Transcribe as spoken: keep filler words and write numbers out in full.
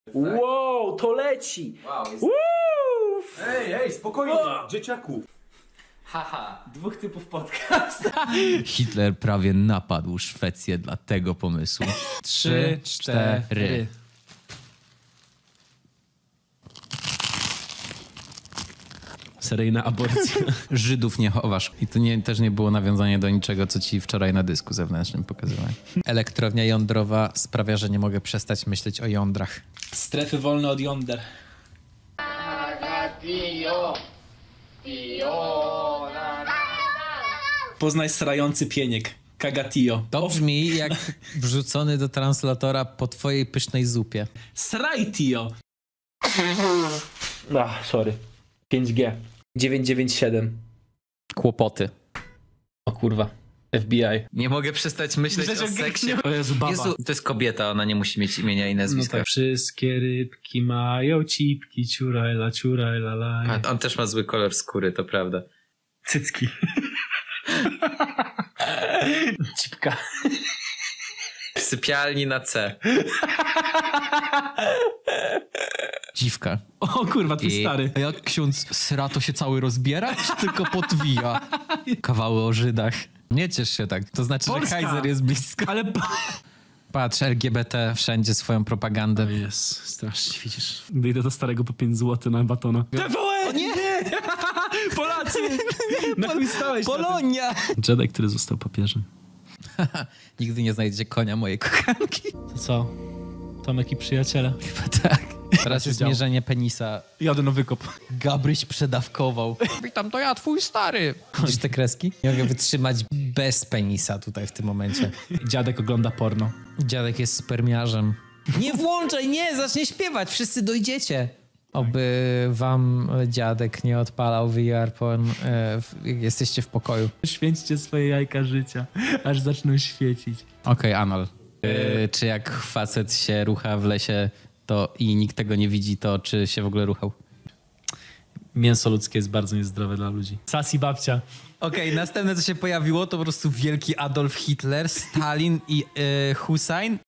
Wow, to leci! Wow, jest... Uff. Ej, ej, spokojnie, o! Dzieciaku. Haha, dwóch typów podcast. Hitler prawie napadł Szwecję dla tego pomysłu. Trzy, cztery. Seryjna aborcja. Żydów nie chowasz. I to nie, też nie było nawiązanie do niczego, co ci wczoraj na dysku zewnętrznym pokazywałem. Elektrownia jądrowa sprawia, że nie mogę przestać myśleć o jądrach. Strefy wolne od jąder. Poznaj srający pieniek. Kagatio. To brzmi jak wrzucony do translatora po twojej pysznej zupie. Srajtio. Ah, sorry. pięć G. dziewięćset dziewięćdziesiąt siedem. Kłopoty. O kurwa. F B I. Nie mogę przestać myśleć Myśleć o o seksie. Jezu, Jezu, baba. Jezu, to jest kobieta, ona nie musi mieć imienia i nazwiska. No tak. Wszystkie rybki mają cipki, ciurajla, ciurajla, la. A, on też ma zły kolor skóry, to prawda. Cycki. Cipka. W sypialni na C. Dziwka. O kurwa, ty I stary. jak ksiądz sra, to się cały rozbiera, czy tylko podwija? Kawały o Żydach. Nie ciesz się tak. To znaczy, Polska. że Kaiser jest blisko. Ale... Patrz, L G B T wszędzie swoją propagandę. Jest, strasznie, widzisz. Wyjdę do starego po pięć złotych na batona. T V N! O nie! Polacy! Na chuj stałeś. Polonia! Jedi, który został papieżem. Nigdy nie znajdziecie konia mojej kochanki. To co? Tomek i przyjaciele. Chyba tak. Teraz jest działo? mierzenie penisa. Jadę na wykop. Gabryś przedawkował. Witam, to ja, twój stary. Widzisz te kreski? Nie mogę wytrzymać bez penisa tutaj w tym momencie. Dziadek ogląda porno. Dziadek jest spermiarzem. Nie włączaj, nie, zacznie śpiewać, wszyscy dojdziecie. Oby wam dziadek nie odpalał V R porn, e, w, jak jesteście w pokoju. Święćcie swoje jajka życia, aż zaczną świecić. Okej, okay, anal. E, czy jak facet się rucha w lesie to i nikt tego nie widzi, to czy się w ogóle ruchał? Mięso ludzkie jest bardzo niezdrowe dla ludzi. Sasi babcia. Okej, okay, następne co się pojawiło to po prostu wielki Adolf Hitler, Stalin i e, Hussein.